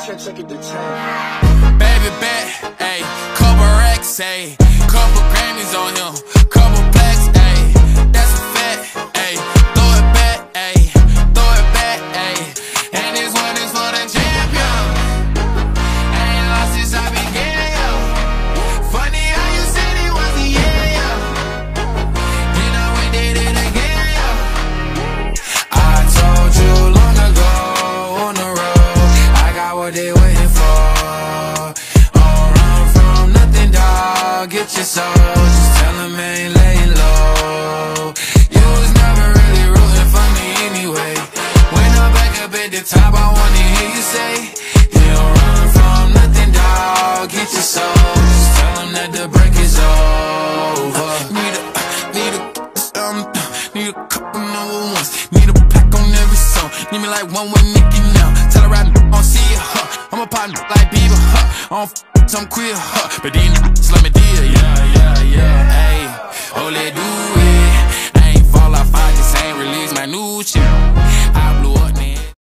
check it to 10. Baby bet, ayy, couple racks, ayy, couple Grammys on him, couple blacks, ayy, that's a fact, ayy, throw it back, ayy, throw it back, ayy, and this one is for the champion. I ain't lost since I began, yo. Funny how you said it was a yeah, yo. You know we did it again, yo. I told you long ago on the road, I got what they waiting for. Get your soul, just tell him I ain't laying low. You was never really rooting for me anyway. When I'm back up at the top, I wanna hear you say, you don't run from nothing, dawg. Get your soul, just tell him that the break is over. Need a couple number ones. Need a pack on every song. Need me like one with Nicki now. Tell her I don't see it, huh? I'm a partner like Bieber, huh? I don't I'm queer, huh? But these niggas let me deal.